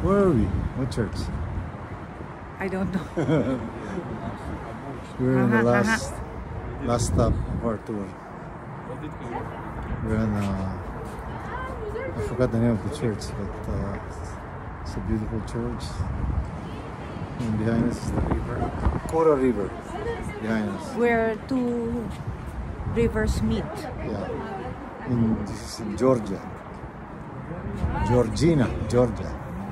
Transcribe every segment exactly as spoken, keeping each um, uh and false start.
Where are we? What church? I don't know. We're in the last last stop of our tour. We're in uh, I forgot the name of the church, but uh, it's a beautiful church. And behind us is the river, Kora River. Behind us. Where two rivers meet. Yeah. In, this is in Georgia. Georgina, Georgia.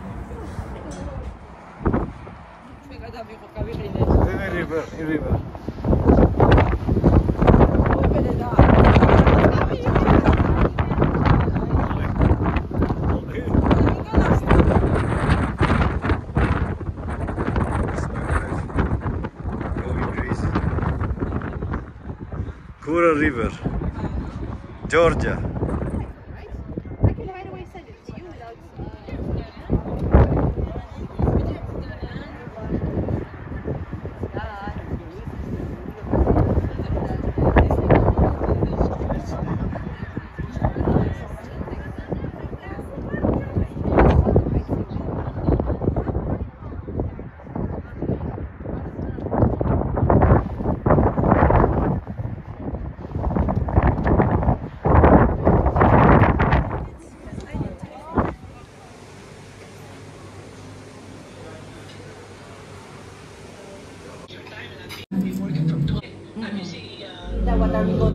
River, river. Kura River, Georgia. I can right away send it to you without. That what are we going